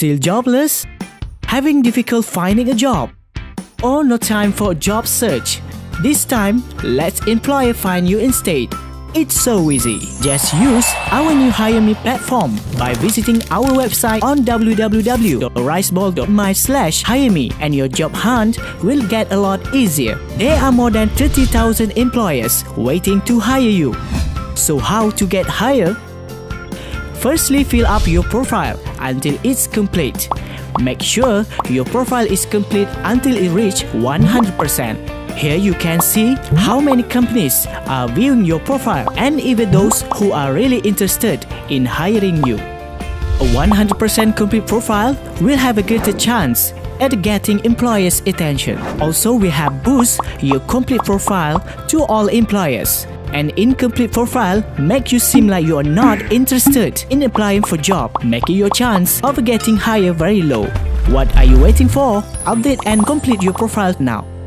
Still jobless? Having difficult finding a job? Or no time for a job search? This time, let's employer find you instead. It's so easy. Just use our new Hire Me platform by visiting our website on www.riseball.my/hireme and your job hunt will get a lot easier. There are more than 30,000 employers waiting to hire you. So how to get hired? Firstly, fill up your profile until it's complete. Make sure your profile is complete until it reaches 100%. Here you can see how many companies are viewing your profile and even those who are really interested in hiring you. A 100% complete profile will have a greater chance at getting employers' attention. Also, we have boost your complete profile to all employers. An incomplete profile makes you seem like you are not interested in applying for job, making your chance of getting hired very low. What are you waiting for? Update and complete your profile now.